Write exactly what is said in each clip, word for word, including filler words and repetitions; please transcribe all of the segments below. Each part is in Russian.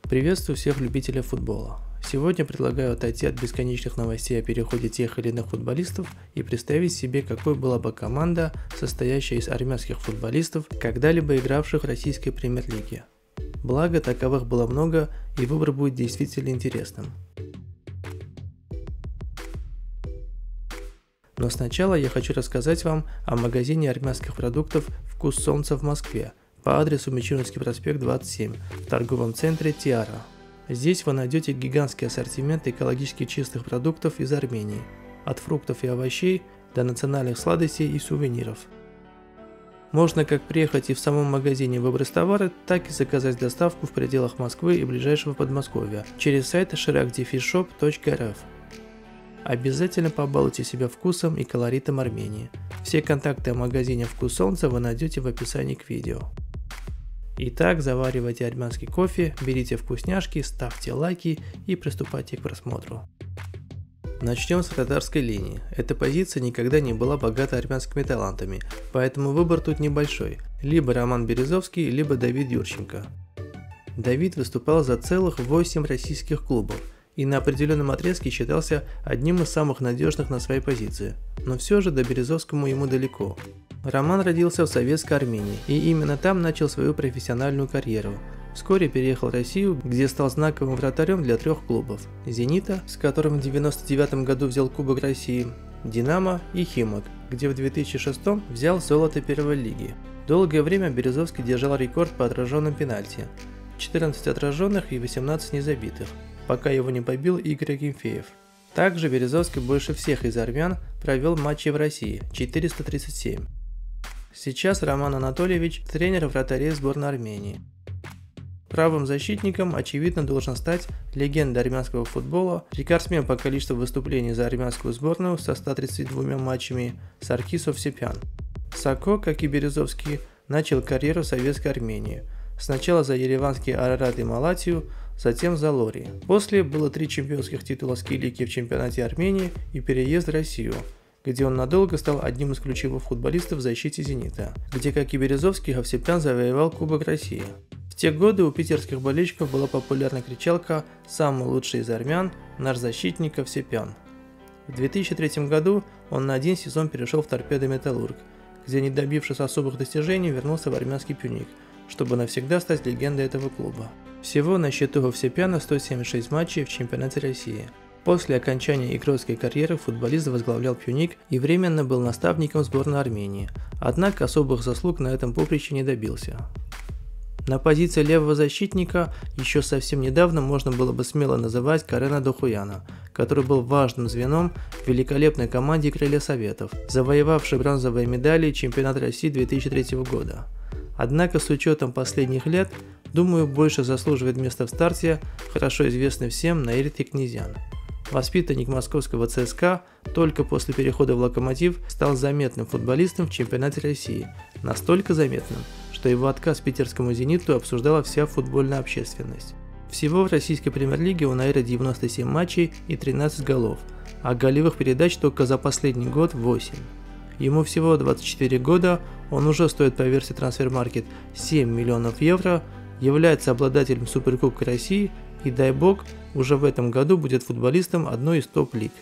Приветствую всех любителей футбола. Сегодня предлагаю отойти от бесконечных новостей о переходе тех или иных футболистов и представить себе, какой была бы команда, состоящая из армянских футболистов, когда-либо игравших в российской премьер-лиге. Благо, таковых было много, и выбор будет действительно интересным. Но сначала я хочу рассказать вам о магазине армянских продуктов «Вкус солнца» в Москве по адресу Мичуринский проспект двадцать семь в торговом центре «Тиара». Здесь вы найдете гигантский ассортимент экологически чистых продуктов из Армении, от фруктов и овощей до национальных сладостей и сувениров. Можно как приехать и в самом магазине выбрать товары, так и заказать доставку в пределах Москвы и ближайшего Подмосковья через сайт ширак дефис шоп точка эр эф. Обязательно побалуйте себя вкусом и колоритом Армении. Все контакты о магазине «Вкус солнца» вы найдете в описании к видео. Итак, заваривайте армянский кофе, берите вкусняшки, ставьте лайки и приступайте к просмотру. Начнем с вратарской линии. Эта позиция никогда не была богата армянскими талантами, поэтому выбор тут небольшой. Либо Роман Березовский, либо Давид Юрченко. Давид выступал за целых восемь российских клубов и на определенном отрезке считался одним из самых надежных на своей позиции, но все же до Березовскому ему далеко. Роман родился в Советской Армении и именно там начал свою профессиональную карьеру. Вскоре переехал в Россию, где стал знаковым вратарем для трех клубов – «Зенита», с которым в девяносто девятом году взял Кубок России, «Динамо» и «Химок», где в две тысячи шестом взял золото первой лиги. Долгое время Березовский держал рекорд по отраженным пенальти – четырнадцать отраженных и восемнадцать незабитых, пока его не побил Игорь Акинфеев. Также Березовский больше всех из армян провел матчи в России – четыреста тридцать семь. Сейчас Роман Анатольевич – тренер вратарей сборной Армении. Правым защитником, очевидно, должен стать легенда армянского футбола, рекордсмен по количеству выступлений за армянскую сборную со ста тридцатью двумя матчами Саркис Овсепян. Сако, как и Березовский, начал карьеру в Советской Армении. Сначала за ереванский Арарат и Малатию, затем за Лори. После было три чемпионских титула скилики в чемпионате Армении и переезд в Россию, где он надолго стал одним из ключевых футболистов в защите «Зенита», где, как и Березовский, Овсепян завоевал Кубок России. В те годы у питерских болельщиков была популярна кричалка «Самый лучший из армян – наш защитник Овсепян». В две тысячи третьем году он на один сезон перешел в Торпедо Металлург, где, не добившись особых достижений, вернулся в армянский Пюник, чтобы навсегда стать легендой этого клуба. Всего на счету Овсепяна сто семьдесят шесть матчей в чемпионате России. После окончания игротской карьеры футболист возглавлял Пюник и временно был наставником сборной Армении, однако особых заслуг на этом поприще не добился. На позиции левого защитника еще совсем недавно можно было бы смело называть Карена Дохуяна, который был важным звеном в великолепной команде «Крылья Советов», завоевавшей бронзовые медали чемпионата России две тысячи третьего года. Однако с учетом последних лет, думаю, больше заслуживает места в старте хорошо известный всем Наиль Текнезян. Воспитанник московского ЦСКА только после перехода в «Локомотив» стал заметным футболистом в чемпионате России, настолько заметным, что его отказ питерскому «Зениту» обсуждала вся футбольная общественность. Всего в российской премьер-лиге у Наира девяносто семь матчей и тринадцать голов, а голевых передач только за последний год восемь. Ему всего двадцать четыре года, он уже стоит по версии Трансфермаркет семь миллионов евро, является обладателем Суперкубка России и, дай бог, уже в этом году будет футболистом одной из топ-лиг.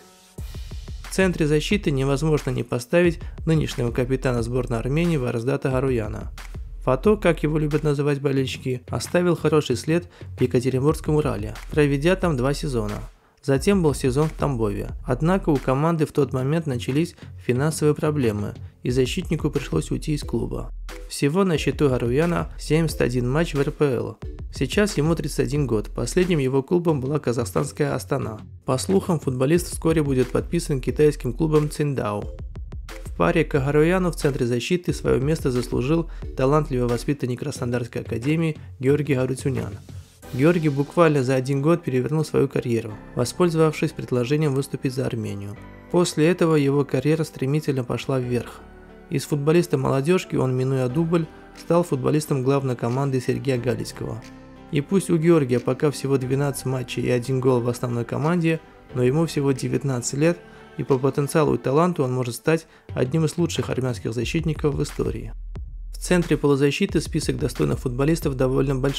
В центре защиты невозможно не поставить нынешнего капитана сборной Армении Варздата Гаруяна. Фато, как его любят называть болельщики, оставил хороший след в Екатеринбургском Урале, проведя там два сезона. Затем был сезон в Тамбове. Однако у команды в тот момент начались финансовые проблемы, и защитнику пришлось уйти из клуба. Всего на счету Гаруяна семьдесят один матч в эр пэ эл. Сейчас ему тридцать один год, последним его клубом была казахстанская Астана. По слухам, футболист вскоре будет подписан китайским клубом Циндао. В паре к Гаруяну в центре защиты свое место заслужил талантливый воспитанник Краснодарской академии Георгий Гарутюнян. Георгий буквально за один год перевернул свою карьеру, воспользовавшись предложением выступить за Армению. После этого его карьера стремительно пошла вверх. Из футболиста молодежки он, минуя дубль, стал футболистом главной команды Сергея Галицкого. И пусть у Георгия пока всего двенадцать матчей и один гол в основной команде, но ему всего девятнадцать лет, и по потенциалу и таланту он может стать одним из лучших армянских защитников в истории. В центре полузащиты список достойных футболистов довольно большой.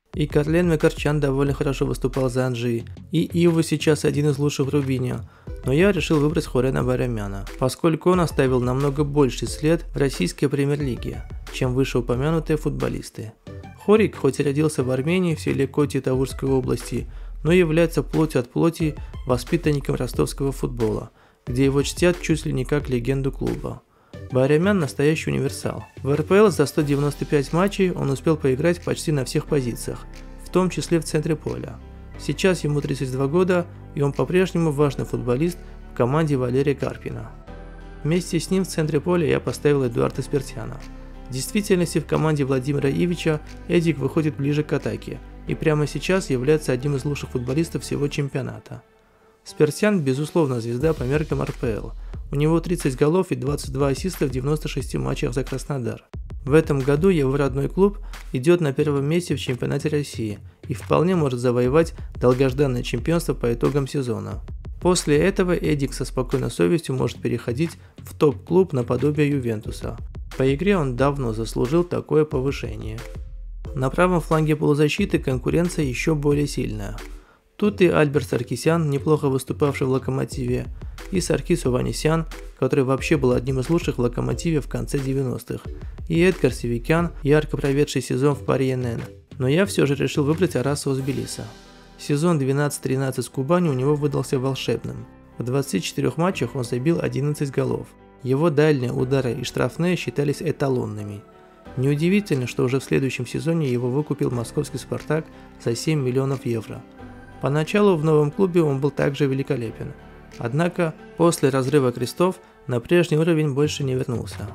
И Карлен Мекарчан довольно хорошо выступал за Анжи, и Ива сейчас один из лучших в Рубине, но я решил выбрать Хорена Байрамяна, поскольку он оставил намного больший след в российской премьер-лиге, чем вышеупомянутые футболисты. Хорик, хоть и родился в Армении в селе Коти Тавурской области, но является плотью от плоти воспитанником ростовского футбола, где его чтят чуть ли не как легенду клуба. Байрамян – настоящий универсал. В эр пэ эл за сто девяносто пять матчей он успел поиграть почти на всех позициях, в том числе в центре поля. Сейчас ему тридцать два года, и он по-прежнему важный футболист в команде Валерия Карпина. Вместе с ним в центре поля я поставил Эдуарда Спиртяна. В действительности в команде Владимира Ивича Эдик выходит ближе к атаке и прямо сейчас является одним из лучших футболистов всего чемпионата. Спиртян безусловно звезда по меркам эр пэ эл. У него тридцать голов и двадцать два ассиста в девяноста шести матчах за Краснодар. В этом году его родной клуб идет на первом месте в чемпионате России и вполне может завоевать долгожданное чемпионство по итогам сезона. После этого Эдик со спокойной совестью может переходить в топ-клуб наподобие Ювентуса. По игре он давно заслужил такое повышение. На правом фланге полузащиты конкуренция еще более сильная. Тут и Альберт Саркисян, неплохо выступавший в Локомотиве, и Саркис Ованесян, который вообще был одним из лучших в Локомотиве в конце девяностых, и Эдгар Севикян, ярко проведший сезон в Пари эн эн. Но я все же решил выбрать Араса Узбелиса. Сезон двенадцать тринадцать с Кубанью у него выдался волшебным. В двадцати четырёх матчах он забил одиннадцать голов. Его дальние удары и штрафные считались эталонными. Неудивительно, что уже в следующем сезоне его выкупил московский «Спартак» за семь миллионов евро. Поначалу в новом клубе он был также великолепен. Однако, после разрыва крестов на прежний уровень больше не вернулся.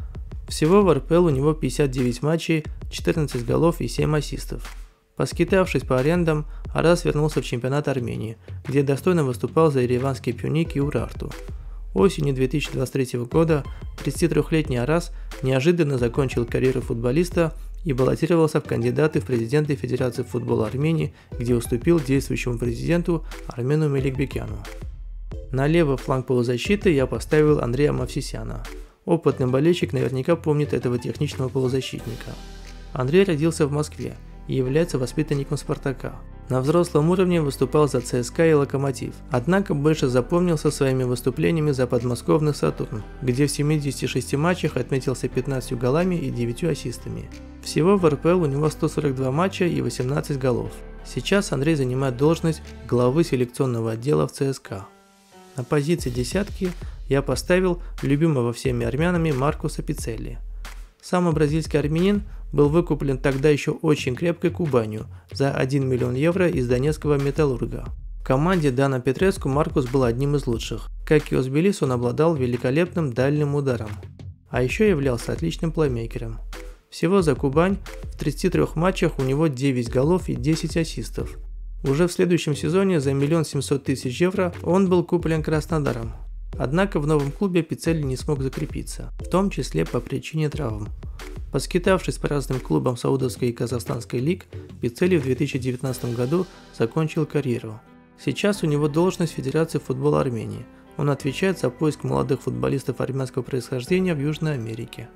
Всего в эр пэ эл у него пятьдесят девять матчей, четырнадцать голов и семь ассистов. Поскитавшись по арендам, Арас вернулся в чемпионат Армении, где достойно выступал за ереванский Пюник и Урарту. Осенью две тысячи двадцать третьего года тридцатитрёхлетний Арас неожиданно закончил карьеру футболиста и баллотировался в кандидаты в президенты Федерации футбола Армении, где уступил действующему президенту Армену Меликбекяну. На левый фланг полузащиты я поставил Андрея Мавсисяна. Опытный болельщик наверняка помнит этого техничного полузащитника. Андрей родился в Москве и является воспитанником «Спартака». На взрослом уровне выступал за цэ эс ка и «Локомотив», однако больше запомнился своими выступлениями за подмосковный «Сатурн», где в семидесяти шести матчах отметился пятнадцатью голами и девятью ассистами. Всего в эр пэ эл у него сто сорок два матча и восемнадцать голов. Сейчас Андрей занимает должность главы селекционного отдела в цэ эс ка. На позиции десятки я поставил любимого всеми армянами Маркуса Пиццелли. Сам бразильский армянин был выкуплен тогда еще очень крепкой Кубанью за один миллион евро из донецкого Металлурга. В команде Дана Петреску Маркус был одним из лучших. Как и Узбелис, он обладал великолепным дальним ударом, а еще являлся отличным плеймейкером. Всего за Кубань в тридцати трёх матчах у него девять голов и десять ассистов. Уже в следующем сезоне за миллион семьсот тысяч евро он был куплен Краснодаром. Однако в новом клубе Пиццелли не смог закрепиться, в том числе по причине травм. Поскитавшись по разным клубам саудовской и казахстанской лиг, Пиццелли в две тысячи девятнадцатом году закончил карьеру. Сейчас у него должность в Федерации футбола Армении. Он отвечает за поиск молодых футболистов армянского происхождения в Южной Америке.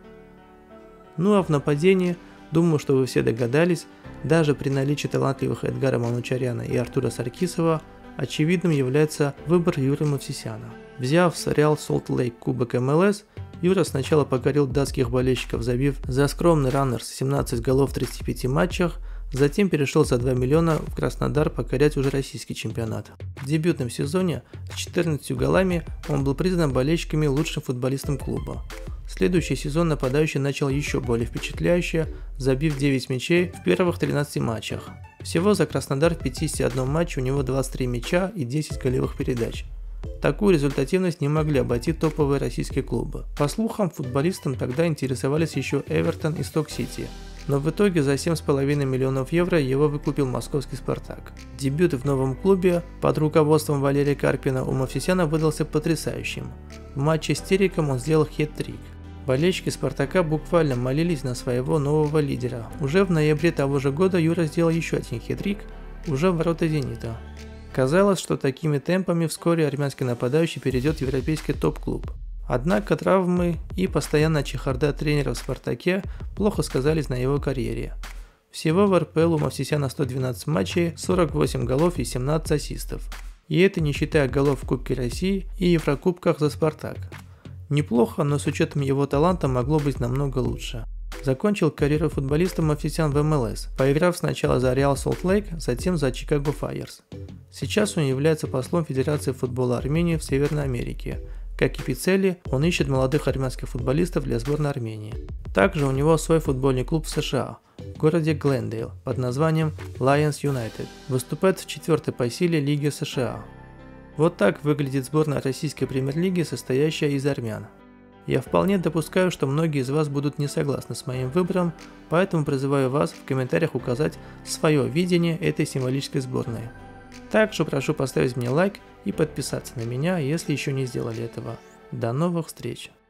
Ну а в нападении, думаю, что вы все догадались, даже при наличии талантливых Эдгара Манучаряна и Артура Саркисова, очевидным является выбор Юры Мавсисяна. Взяв с Реал Солт-Лейк кубок эм эл эс, Юра сначала покорил датских болельщиков, забив за скромный раннерс семнадцать голов в тридцати пяти матчах, затем перешел за два миллиона в Краснодар покорять уже российский чемпионат. В дебютном сезоне с четырнадцатью голами он был признан болельщиками лучшим футболистом клуба. Следующий сезон нападающий начал еще более впечатляюще, забив девять мячей в первых тринадцати матчах. Всего за Краснодар в пятидесяти одном матче у него двадцать три мяча и десять голевых передач. Такую результативность не могли обойти топовые российские клубы. По слухам, футболистом тогда интересовались еще Эвертон и Сток-Сити, но в итоге за семь с половиной миллионов евро его выкупил московский «Спартак». Дебют в новом клубе под руководством Валерия Карпина у Мавсисяна выдался потрясающим. В матче с Тереком он сделал хет-трик. Болельщики «Спартака» буквально молились на своего нового лидера. Уже в ноябре того же года Юра сделал еще один хет-трик, уже в ворота «Зенита». Казалось, что такими темпами вскоре армянский нападающий перейдет в европейский топ-клуб. Однако травмы и постоянная чехарда тренера в «Спартаке» плохо сказались на его карьере. Всего в эр пэ эл у Мовсисяна сто двенадцать матчей, сорок восемь голов и семнадцать ассистов. И это не считая голов в Кубке России и Еврокубках за Спартак. Неплохо, но с учетом его таланта могло быть намного лучше. Закончил карьеру футболиста Мовсисян в эм эл эс, поиграв сначала за Real Salt Lake, затем за Chicago Fires. Сейчас он является послом Федерации футбола Армении в Северной Америке. Как и Пиццелли, он ищет молодых армянских футболистов для сборной Армении. Также у него свой футбольный клуб в США, в городе Глендейл, под названием Lions United, выступает в четвертой по силе лиге США. Вот так выглядит сборная российской премьер-лиги, состоящая из армян. Я вполне допускаю, что многие из вас будут не согласны с моим выбором, поэтому призываю вас в комментариях указать свое видение этой символической сборной. Также прошу поставить мне лайк и подписаться на меня, если еще не сделали этого. До новых встреч!